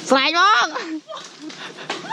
สไลด์บ้อง